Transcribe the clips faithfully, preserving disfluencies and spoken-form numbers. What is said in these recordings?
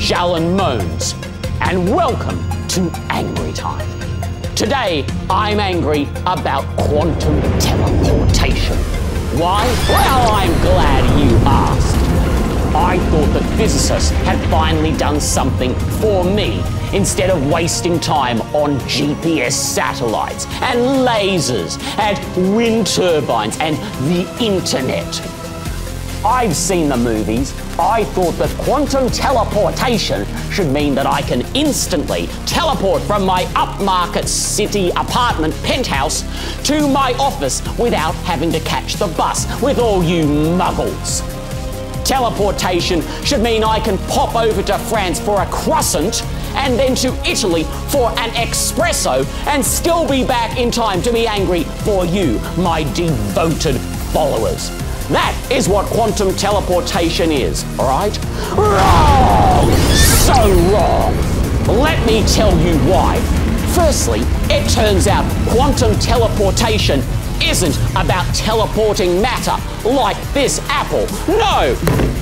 Jalen Moans, and welcome to Angry Time. Today, I'm angry about quantum teleportation. Why? Well, I'm glad you asked. I thought that physicists had finally done something for me instead of wasting time on G P S satellites and lasers and wind turbines and the internet. I've seen the movies. I thought that quantum teleportation should mean that I can instantly teleport from my upmarket city apartment penthouse to my office without having to catch the bus with all you muggles. Teleportation should mean I can pop over to France for a croissant and then to Italy for an espresso and still be back in time to be angry for you, my devoted followers. That is what quantum teleportation is, all right? Wrong! So wrong! Let me tell you why. Firstly, it turns out quantum teleportation isn't about teleporting matter like this apple. No!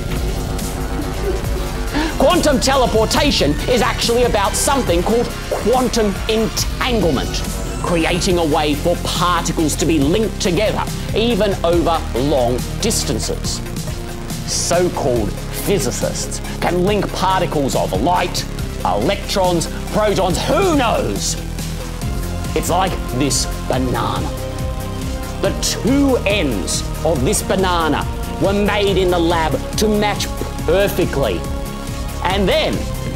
Quantum teleportation is actually about something called quantum entanglement, creating a way for particles to be linked together, even over long distances. So-called physicists can link particles of light, electrons, protons, who knows? It's like this banana. The two ends of this banana were made in the lab to match perfectly. And then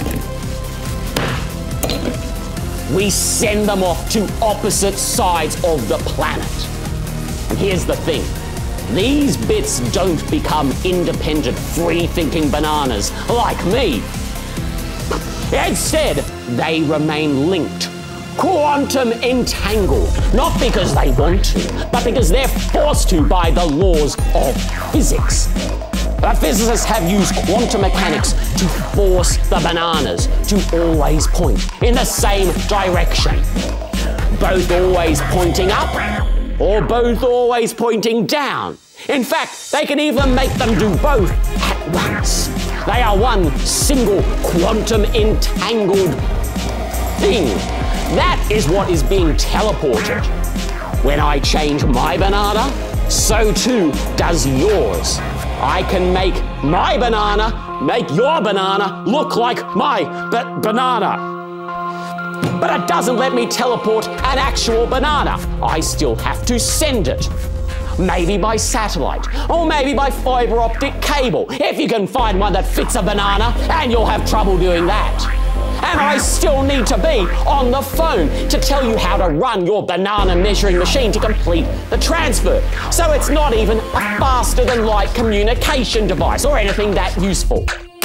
we send them off to opposite sides of the planet. And here's the thing. These bits don't become independent, free-thinking bananas like me. Instead, they remain linked, quantum entangled, not because they want to, but because they're forced to by the laws of physics. But physicists have used quantum mechanics to force the bananas to always point in the same direction. Both always pointing up, or both always pointing down. In fact, they can even make them do both at once. They are one single quantum entangled thing. That is what is being teleported. When I change my banana, so too does yours. I can make my banana make your banana look like my ba- banana. But it doesn't let me teleport an actual banana. I still have to send it. Maybe by satellite, or maybe by fiber optic cable, if you can find one that fits a banana, and you'll have trouble doing that. And I still need to be on the phone to tell you how to run your banana measuring machine to complete the transfer. So it's not even a faster than light communication device or anything that useful.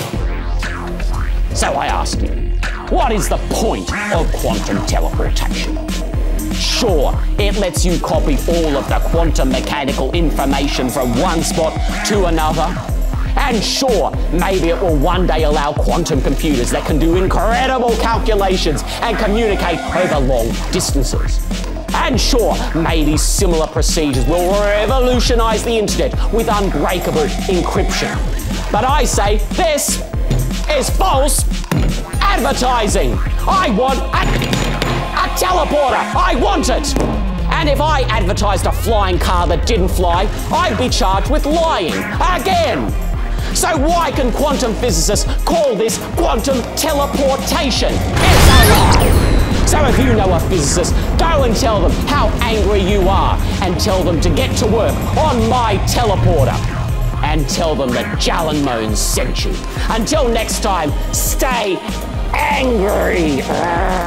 So I ask you, what is the point of quantum teleportation? Sure, it lets you copy all of the quantum mechanical information from one spot to another. And sure, maybe it will one day allow quantum computers that can do incredible calculations and communicate over long distances. And sure, maybe similar procedures will revolutionize the internet with unbreakable encryption. But I say this is false advertising. I want a, a teleporter. I want it. And if I advertised a flying car that didn't fly, I'd be charged with lying again. So why can quantum physicists call this quantum teleportation? It's a lie! So if you know a physicist, go and tell them how angry you are and tell them to get to work on my teleporter. And tell them that Jalen Moans sent you. Until next time, stay angry.